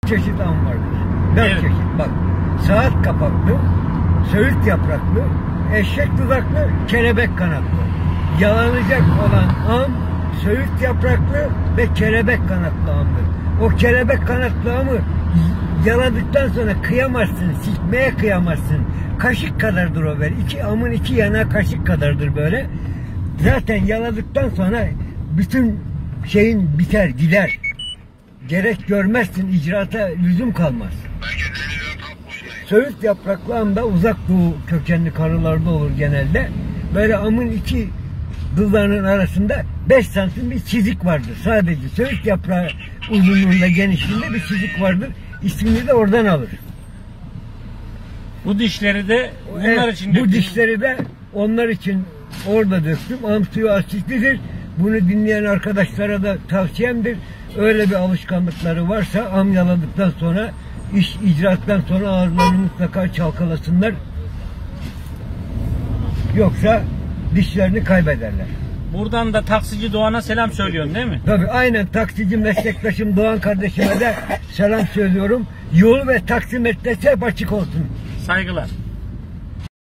çeşit am vardır. 4 Evet. çeşit. Bak. Saat kapaklı, söğüt yapraklı, eşek dudaklı, kelebek kanatlı. Yalanacak olan am, söğüt yapraklı ve kelebek kanatlı amdır. O kelebek kanatlı amı yaladıktan sonra kıyamazsın, sikmeye kıyamazsın. Kaşık kadardır o böyle. Amın iki yana kaşık kadardır böyle. Zaten yaladıktan sonra bütün şeyin biter, gider. Gerek görmezsin, icraata lüzum kalmaz. Söğüt yapraklı am da uzak doğu kökenli karılarda olur genelde. Böyle amın iki dudağının arasında 5 santim bir çizik vardır. Sadece söğüt yaprağı uzunluğunda, genişliğinde bir çizik vardır. İsmini de oradan alır. Bu dişleri de bunlar için Bu döktüm. dişleri de onlar için orada döktüm. Am suyu asitlidir. Bunu dinleyen arkadaşlara da tavsiyemdir. Öyle bir alışkanlıkları varsa am yaladıktan sonra, icraattan sonra ağızlarını mutlaka çalkalasınlar. Yoksa dişlerini kaybederler. Buradan da taksici Doğan'a selam söylüyorsun değil mi? Tabii aynen, taksici meslektaşım Doğan kardeşime de selam söylüyorum. Yol ve taksimetresi hep açık olsun. Saygılar.